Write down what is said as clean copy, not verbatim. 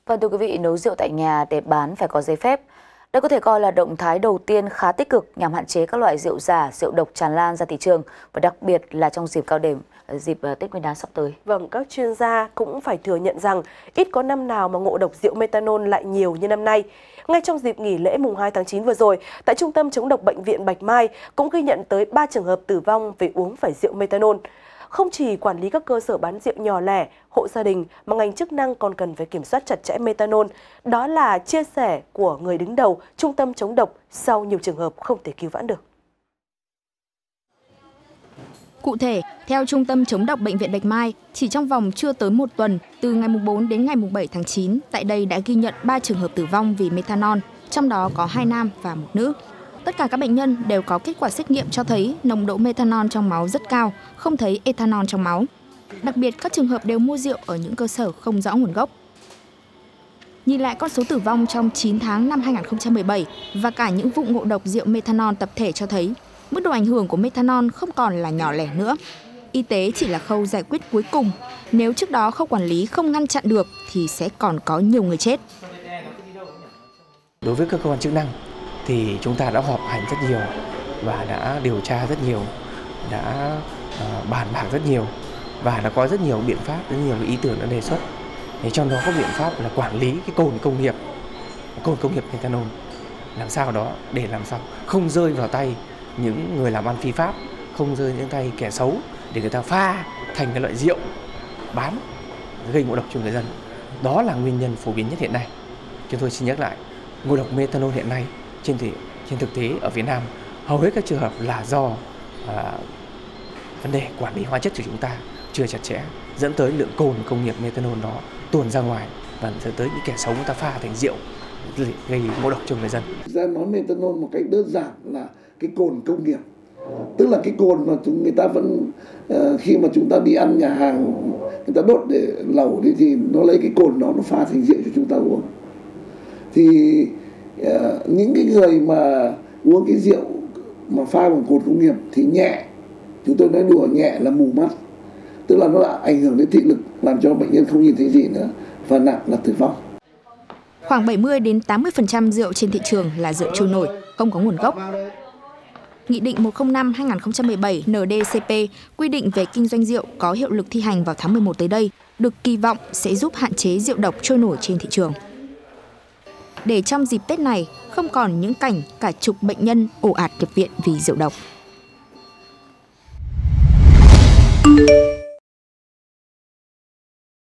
Vâng, thưa quý vị, nấu rượu tại nhà để bán phải có giấy phép. Đây có thể coi là động thái đầu tiên khá tích cực nhằm hạn chế các loại rượu giả, rượu độc tràn lan ra thị trường, và đặc biệt là trong dịp cao điểm, dịp Tết Nguyên đán sắp tới. Vâng, các chuyên gia cũng phải thừa nhận rằng ít có năm nào mà ngộ độc rượu methanol lại nhiều như năm nay. Ngay trong dịp nghỉ lễ mùng 2 tháng 9 vừa rồi, tại Trung tâm chống độc Bệnh viện Bạch Mai cũng ghi nhận tới 3 trường hợp tử vong vì uống phải rượu methanol. Không chỉ quản lý các cơ sở bán rượu nhỏ lẻ, hộ gia đình mà ngành chức năng còn cần phải kiểm soát chặt chẽ methanol. Đó là chia sẻ của người đứng đầu Trung tâm chống độc sau nhiều trường hợp không thể cứu vãn được. Cụ thể, theo Trung tâm chống độc Bệnh viện Bạch Mai, chỉ trong vòng chưa tới một tuần, từ ngày 4 đến ngày 7 tháng 9, tại đây đã ghi nhận 3 trường hợp tử vong vì methanol, trong đó có 2 nam và 1 nữ. Tất cả các bệnh nhân đều có kết quả xét nghiệm cho thấy nồng độ methanol trong máu rất cao, không thấy ethanol trong máu. Đặc biệt, các trường hợp đều mua rượu ở những cơ sở không rõ nguồn gốc. Nhìn lại con số tử vong trong 9 tháng năm 2017 và cả những vụ ngộ độc rượu methanol tập thể cho thấy, mức độ ảnh hưởng của methanol không còn là nhỏ lẻ nữa. Y tế chỉ là khâu giải quyết cuối cùng. Nếu trước đó không quản lý, không ngăn chặn được thì sẽ còn có nhiều người chết. Đối với các cơ quan chức năng thì chúng ta đã họp hành rất nhiều và đã điều tra rất nhiều, đã bàn bạc rất nhiều và đã có rất nhiều biện pháp, rất nhiều ý tưởng đã đề xuất. Trong đó có biện pháp là quản lý cái cồn công nghiệp methanol, làm sao đó để làm sao không rơi vào tay những người làm ăn phi pháp, không rơi những tay kẻ xấu để người ta pha thành cái loại rượu bán gây ngộ độc cho người dân. Đó là nguyên nhân phổ biến nhất hiện nay. Chúng tôi xin nhắc lại, ngộ độc methanol hiện nay trên thực tế ở Việt Nam hầu hết các trường hợp là do vấn đề quản lý hóa chất của chúng ta chưa chặt chẽ, dẫn tới lượng cồn công nghiệp methanol đó tuồn ra ngoài và dẫn tới những kẻ xấu người ta pha thành rượu gây ngộ độc cho người dân. Ra nói methanol một cách đơn giản là cái cồn công nghiệp, tức là cái cồn mà người ta vẫn khi mà chúng ta đi ăn nhà hàng người ta đốt để lẩu đi thì nó lấy cái cồn đó nó pha thành rượu cho chúng ta uống. Thì những cái người mà uống cái rượu mà pha bằng cồn công nghiệp thì nhẹ, chúng tôi nói đùa nhẹ là mù mắt, tức là nó lại ảnh hưởng đến thị lực, làm cho bệnh nhân không nhìn thấy gì nữa, và nặng là tử vong. Khoảng 70 đến 80% rượu trên thị trường là rượu trôi nổi, không có nguồn gốc. Nghị định 105/2017 NDCP quy định về kinh doanh rượu có hiệu lực thi hành vào tháng 11 tới đây, được kỳ vọng sẽ giúp hạn chế rượu độc trôi nổi trên thị trường. Để trong dịp Tết này không còn những cảnh cả chục bệnh nhân ồ ạt nhập viện vì rượu độc.